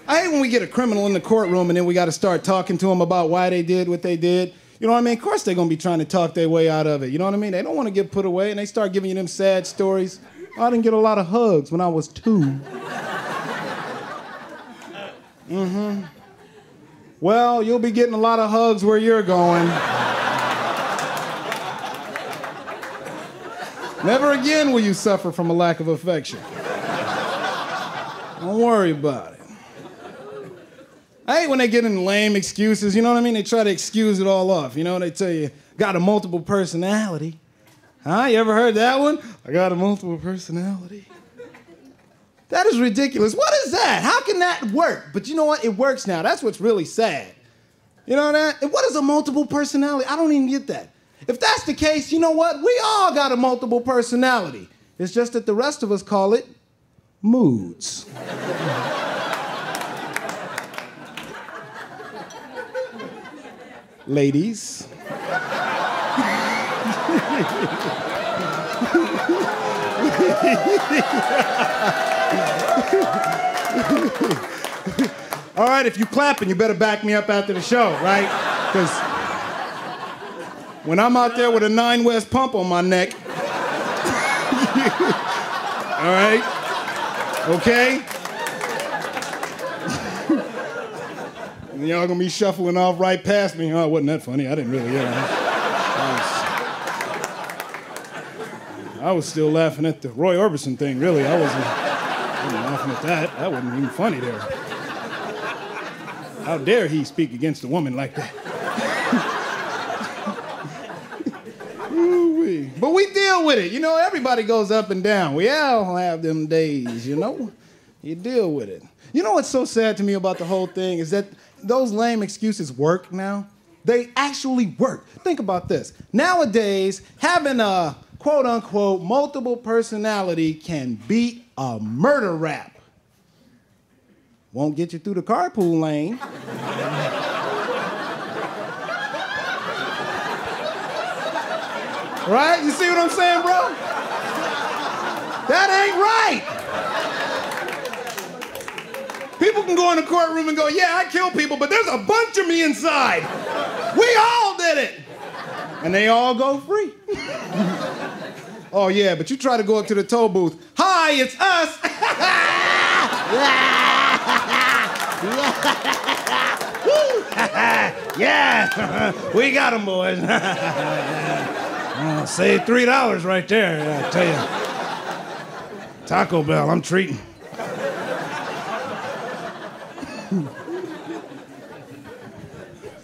I hate when we get a criminal in the courtroom and then we got to start talking to them about why they did what they did. You know what I mean? Of course they're going to be trying to talk their way out of it. You know what I mean? They don't want to get put away, and they start giving you them sad stories. I didn't get a lot of hugs when I was 2. Well, you'll be getting a lot of hugs where you're going. Never again will you suffer from a lack of affection. Don't worry about it. I hate when they get in lame excuses, you know what I mean? They try to excuse it all off. You know, they tell you, got a multiple personality. Huh? You ever heard that one? I got a multiple personality. That is ridiculous. What is that? How can that work? But you know what? It works now. That's what's really sad. You know that? What is a multiple personality? I don't even get that. If that's the case, you know what? We all got a multiple personality. It's just that the rest of us call it moods. Ladies. All right, if you clapping, you better back me up after the show, right? Because when I'm out there with a 9 West pump on my neck, all right, okay? And y'all gonna be shuffling off right past me. Oh, wasn't that funny? I didn't really hear that. I was still laughing at the Roy Orbison thing, really. I wasn't laughing at that. That wasn't even funny there. How dare he speak against a woman like that? Ooh-wee. But we deal with it. You know, everybody goes up and down. We all have them days, you know? You deal with it. You know what's so sad to me about the whole thing is that those lame excuses work now. They actually work. Think about this. Nowadays, having a quote-unquote multiple personality can beat a murder rap. Won't get you through the carpool lane. Right? You see what I'm saying, bro? That ain't right. People can go in the courtroom and go, yeah, I kill people, but there's a bunch of me inside. We all did it. And they all go free. Oh, yeah, but you try to go up to the toll booth. Hi, it's us. Yeah, we got them, boys. Save $3 right there, I tell you. Taco Bell, I'm treating.